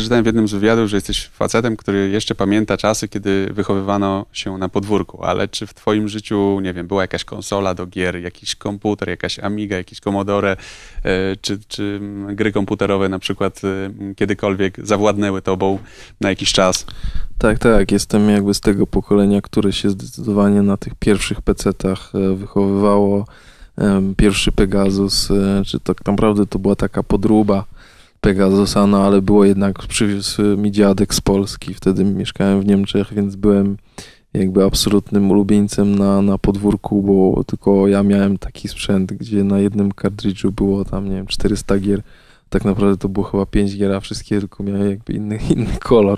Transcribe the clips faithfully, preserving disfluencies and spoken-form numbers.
przeczytałem w jednym z wywiadów, że jesteś facetem, który jeszcze pamięta czasy, kiedy wychowywano się na podwórku, ale czy w twoim życiu, nie wiem, była jakaś konsola do gier, jakiś komputer, jakaś Amiga, jakiś Commodore, czy, czy gry komputerowe na przykład kiedykolwiek zawładnęły tobą na jakiś czas? Tak, tak. Jestem jakby z tego pokolenia, które się zdecydowanie na tych pierwszych pecetach wychowywało. Pierwszy Pegasus, czy tak naprawdę to była taka podróba Pegasusa, no ale było jednak, przywiózł mi dziadek z Polski, wtedy mieszkałem w Niemczech, więc byłem jakby absolutnym ulubieńcem na, na podwórku, bo tylko ja miałem taki sprzęt, gdzie na jednym kartridżu było tam, nie wiem, czterysta gier. Tak naprawdę to było chyba pięć gier, a wszystkie tylko miały jakby inny, inny kolor.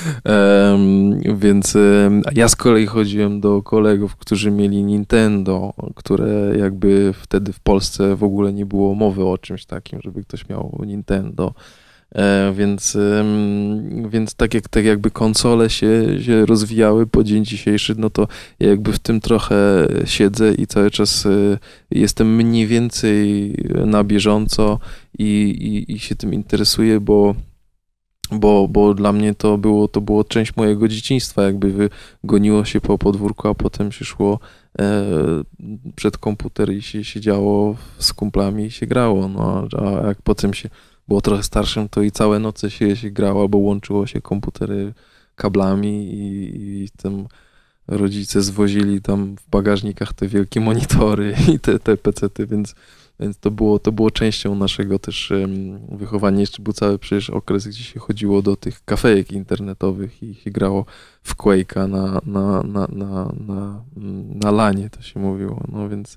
Um, więc um, ja z kolei chodziłem do kolegów, którzy mieli Nintendo, które jakby wtedy w Polsce w ogóle nie było mowy o czymś takim, żeby ktoś miał Nintendo. E, więc, um, więc tak jak tak jakby konsole się, się rozwijały po dzień dzisiejszy, no to ja jakby w tym trochę siedzę i cały czas y, jestem mniej więcej na bieżąco i, i, i się tym interesuję, bo, bo, bo dla mnie to było, to było część mojego dzieciństwa, jakby goniło się po podwórku, a potem się szło e, przed komputer i się siedziało z kumplami i się grało, no, a jak potem się było trochę starszym, to i całe noce się, się grało, albo łączyło się komputery kablami i, i tam rodzice zwozili tam w bagażnikach te wielkie monitory i te, te pecety, więc, więc to, było, to było częścią naszego też um, wychowania. Jeszcze był cały przecież okres, gdzie się chodziło do tych kafejek internetowych i się grało w Quake'a na, na, na, na, na, na lanie, to się mówiło, no więc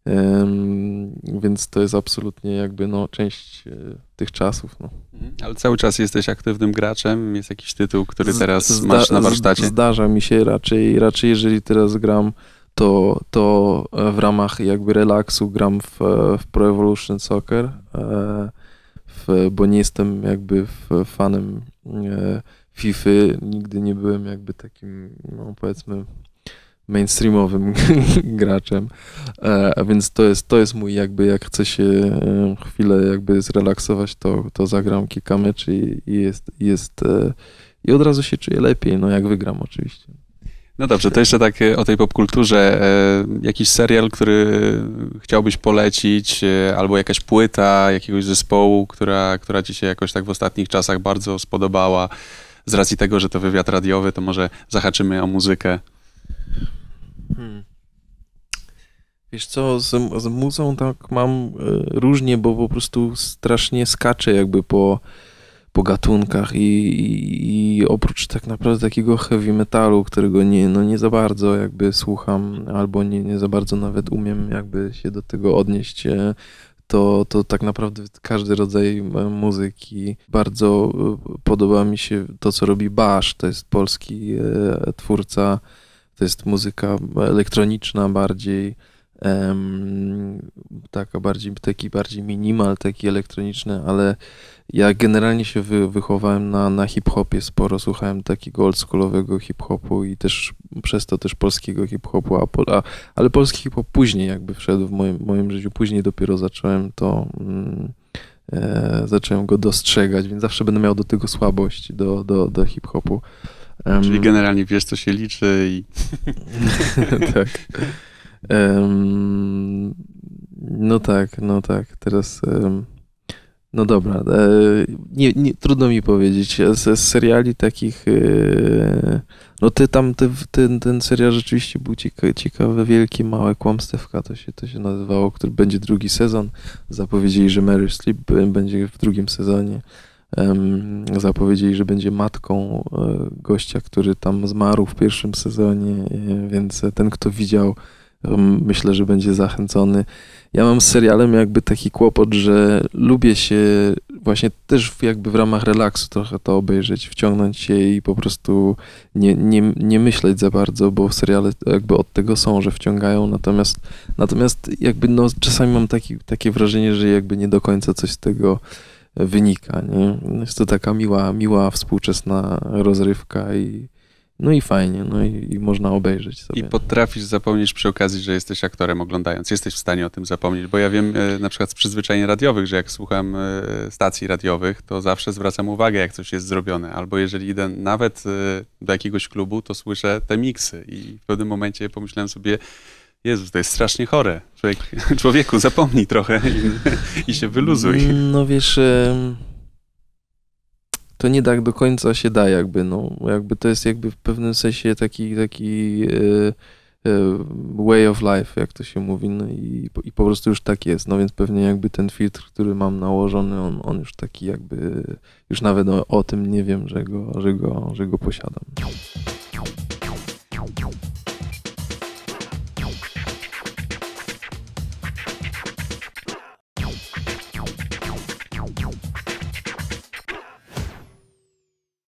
Um, więc to jest absolutnie jakby no, część e, tych czasów. No. Ale cały czas jesteś aktywnym graczem? Jest jakiś tytuł, który teraz Zda masz na warsztacie? Zdarza mi się raczej, raczej jeżeli teraz gram, to, to w ramach jakby relaksu gram w, w Pro Evolution Soccer, e, w, bo nie jestem jakby fanem e, FIFA. Nigdy nie byłem jakby takim, no powiedzmy, mainstreamowym graczem, a więc to jest, to jest mój jakby, jak chcę się chwilę jakby zrelaksować, to, to zagram kilka meczy i, i jest, jest i od razu się czuję lepiej, no jak wygram oczywiście. No dobrze, to jeszcze tak o tej popkulturze, jakiś serial, który chciałbyś polecić, albo jakaś płyta jakiegoś zespołu, która, która ci się jakoś tak w ostatnich czasach bardzo spodobała, z racji tego, że to wywiad radiowy, to może zahaczymy o muzykę. Hmm. Wiesz co, z, z muzą tak mam y, różnie, bo po prostu strasznie skaczę jakby po, po gatunkach i, i, i oprócz tak naprawdę takiego heavy metalu, którego nie, no nie za bardzo jakby słucham, albo nie, nie za bardzo nawet umiem jakby się do tego odnieść, to, to tak naprawdę każdy rodzaj muzyki. Bardzo podoba mi się to, co robi Bash, to jest polski e, twórca. To jest muzyka elektroniczna bardziej, um, taka bardziej, taki bardziej minimal, taki elektroniczny, ale ja generalnie się wy, wychowałem na, na hip-hopie sporo, słuchałem takiego oldschoolowego hip-hopu i też przez to też polskiego hip-hopu, a, a, ale polski hip-hop później jakby wszedł w moim, moim życiu, później dopiero zacząłem to, mm, e, zacząłem go dostrzegać, więc zawsze będę miał do tego słabość, do, do, do hip-hopu. Um, Czyli generalnie wiesz, co się liczy i... tak. Um, no tak, no tak. Teraz... Um, no dobra. E, nie, nie, trudno mi powiedzieć. Z, z seriali takich... E, no ty tam, ty, ten, ten serial rzeczywiście był ciekawy, ciekawy, Wielkie Małe Kłamstewka to się, to się nazywało, który będzie drugi sezon. Zapowiedzieli, że Mary Sleep będzie w drugim sezonie. Um, zapowiedzieli, że będzie matką e, gościa, który tam zmarł w pierwszym sezonie, e, więc ten, kto widział, um, myślę, że będzie zachęcony. Ja mam z serialem jakby taki kłopot, że lubię się właśnie też jakby w ramach relaksu trochę to obejrzeć, wciągnąć się i po prostu nie, nie, nie myśleć za bardzo, bo seriale jakby od tego są, że wciągają, natomiast, natomiast jakby no czasami mam taki, takie wrażenie, że jakby nie do końca coś z tego wynika, nie? Jest to taka miła, miła współczesna rozrywka i, No i fajnie, no i, i można obejrzeć sobie. I potrafisz zapomnieć przy okazji, że jesteś aktorem oglądając. Jesteś w stanie o tym zapomnieć, bo ja wiem e, na przykład z przyzwyczajeń radiowych, że jak słucham e, stacji radiowych, to zawsze zwracam uwagę, jak coś jest zrobione. Albo jeżeli idę nawet e, do jakiegoś klubu, to słyszę te miksy i w pewnym momencie pomyślałem sobie, Jezus, to jest strasznie chore. Człowiek, człowieku, zapomnij trochę i, i się wyluzuj. No wiesz... E... To nie tak do końca się da jakby, no, jakby to jest jakby w pewnym sensie taki, taki e, e, way of life, jak to się mówi, no i, i po prostu już tak jest, no więc pewnie jakby ten filtr, który mam nałożony, on, on już taki jakby, już nawet o, o tym nie wiem, że go, że go, że go posiadam.